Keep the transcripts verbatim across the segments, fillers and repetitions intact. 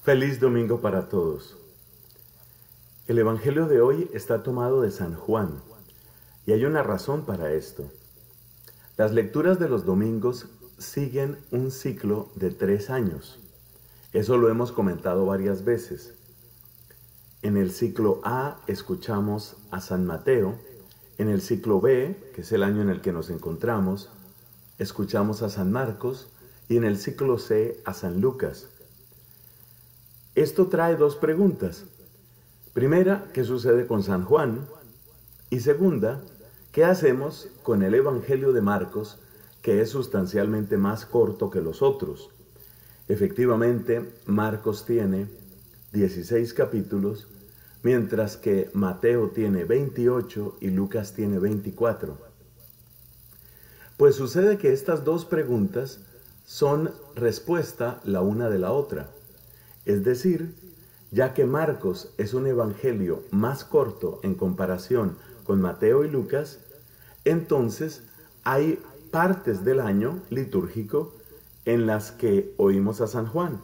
Feliz domingo para todos. El Evangelio de hoy está tomado de San Juan y hay una razón para esto. Las lecturas de los domingos siguen un ciclo de tres años. Eso lo hemos comentado varias veces. En el ciclo A escuchamos a San Mateo, en el ciclo B, que es el año en el que nos encontramos, escuchamos a San Marcos y en el ciclo C a San Lucas. Esto trae dos preguntas. Primera, ¿qué sucede con San Juan? Y segunda, ¿qué hacemos con el Evangelio de Marcos, que es sustancialmente más corto que los otros? Efectivamente, Marcos tiene dieciséis capítulos, mientras que Mateo tiene veintiocho y Lucas tiene veinticuatro. Pues sucede que estas dos preguntas son respuesta la una de la otra. Es decir, ya que Marcos es un evangelio más corto en comparación con Mateo y Lucas, entonces hay partes del año litúrgico en las que oímos a San Juan.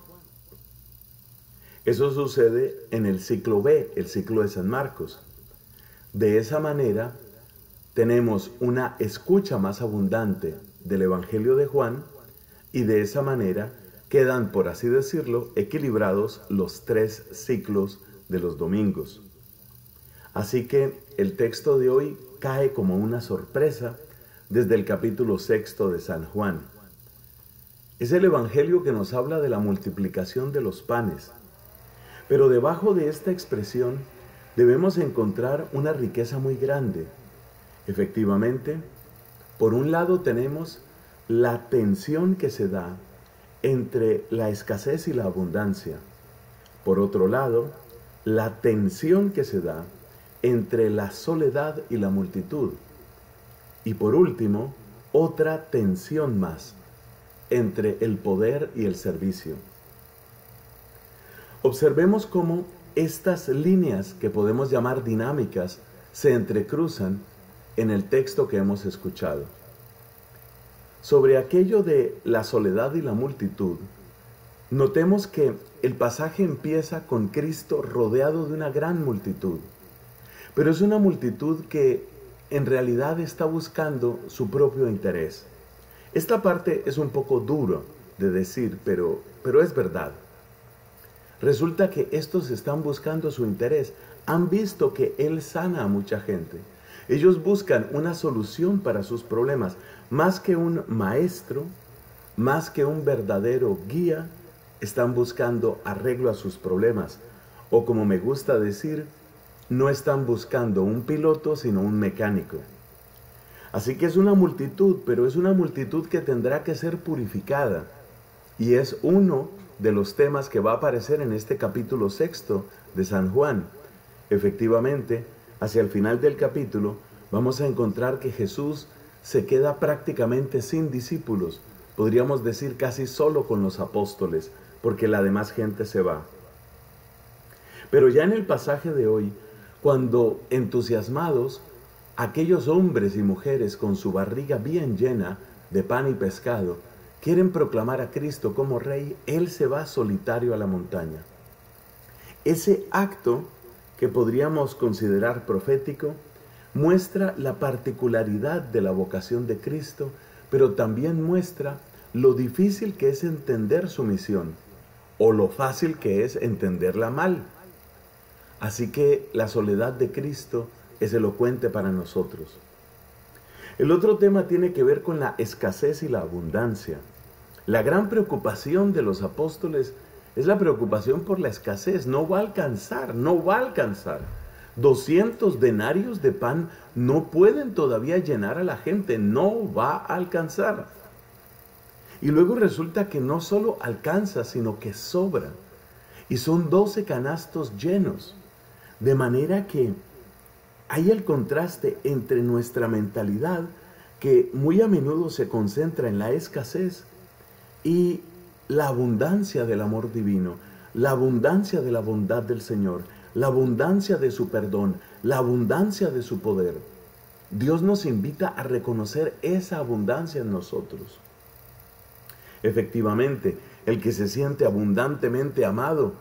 Eso sucede en el ciclo B, el ciclo de San Marcos. De esa manera, tenemos una escucha más abundante del Evangelio de Juan y de esa manera quedan, por así decirlo, equilibrados los tres ciclos de los domingos. Así que el texto de hoy cae como una sorpresa desde el capítulo sexto de San Juan. Es el evangelio que nos habla de la multiplicación de los panes. Pero debajo de esta expresión debemos encontrar una riqueza muy grande. Efectivamente, por un lado tenemos la tensión que se da entre la escasez y la abundancia. Por otro lado, la tensión que se da entre la soledad y la multitud. Y por último, otra tensión más entre el poder y el servicio. Observemos cómo estas líneas que podemos llamar dinámicas se entrecruzan en el texto que hemos escuchado. Sobre aquello de la soledad y la multitud, notemos que el pasaje empieza con Cristo rodeado de una gran multitud, pero es una multitud que en realidad está buscando su propio interés. Esta parte es un poco duro de decir, pero, pero es verdad. Resulta que estos están buscando su interés. Han visto que Él sana a mucha gente. Ellos buscan una solución para sus problemas. Más que un maestro, más que un verdadero guía, están buscando arreglo a sus problemas. O como me gusta decir, no están buscando un piloto, sino un mecánico. Así que es una multitud, pero es una multitud que tendrá que ser purificada. Y es uno de los temas que va a aparecer en este capítulo sexto de San Juan. Efectivamente, hacia el final del capítulo, vamos a encontrar que Jesús se queda prácticamente sin discípulos, podríamos decir casi solo con los apóstoles, porque la demás gente se va. Pero ya en el pasaje de hoy, cuando entusiasmados, aquellos hombres y mujeres con su barriga bien llena de pan y pescado, quieren proclamar a Cristo como Rey, Él se va solitario a la montaña. Ese acto, que podríamos considerar profético, muestra la particularidad de la vocación de Cristo, pero también muestra lo difícil que es entender su misión, o lo fácil que es entenderla mal. Así que la soledad de Cristo es elocuente para nosotros. El otro tema tiene que ver con la escasez y la abundancia. La gran preocupación de los apóstoles es la preocupación por la escasez. No va a alcanzar, no va a alcanzar. doscientos denarios de pan no pueden todavía llenar a la gente, no va a alcanzar. Y luego resulta que no solo alcanza, sino que sobra. Y son doce canastos llenos. De manera que hay el contraste entre nuestra mentalidad, que muy a menudo se concentra en la escasez, y la abundancia del amor divino, la abundancia de la bondad del Señor, la abundancia de su perdón, la abundancia de su poder. Dios nos invita a reconocer esa abundancia en nosotros. Efectivamente, el que se siente abundantemente amado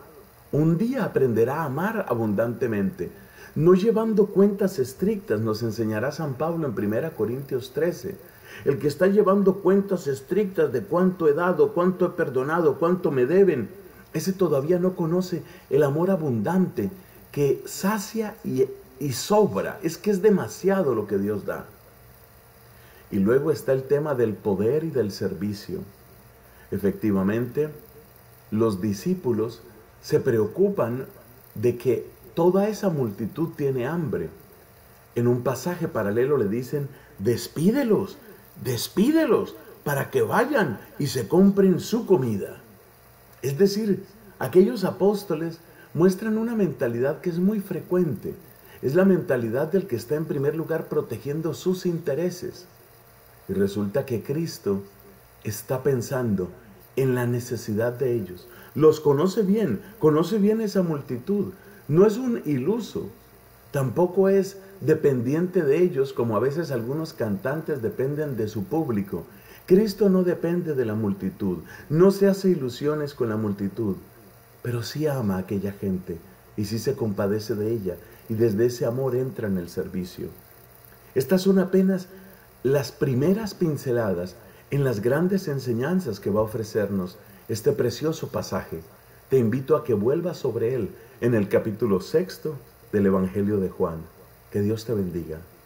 Un día aprenderá a amar abundantemente, no llevando cuentas estrictas, nos enseñará San Pablo en primera Corintios trece. El que está llevando cuentas estrictas de cuánto he dado, cuánto he perdonado, cuánto me deben, ese todavía no conoce el amor abundante que sacia y, y sobra. Es que es demasiado lo que Dios da. Y luego está el tema del poder y del servicio. Efectivamente, los discípulos se preocupan de que toda esa multitud tiene hambre. En un pasaje paralelo le dicen, despídelos, despídelos, para que vayan y se compren su comida. Es decir, aquellos apóstoles muestran una mentalidad que es muy frecuente. Es la mentalidad del que está en primer lugar protegiendo sus intereses. Y resulta que Cristo está pensando en la necesidad de ellos. Los conoce bien, conoce bien esa multitud. No es un iluso, tampoco es dependiente de ellos, como a veces algunos cantantes dependen de su público. Cristo no depende de la multitud, no se hace ilusiones con la multitud, pero sí ama a aquella gente y sí se compadece de ella, y desde ese amor entra en el servicio. Estas son apenas las primeras pinceladas en las grandes enseñanzas que va a ofrecernos este precioso pasaje. Te invito a que vuelvas sobre él en el capítulo sexto del Evangelio de Juan. Que Dios te bendiga.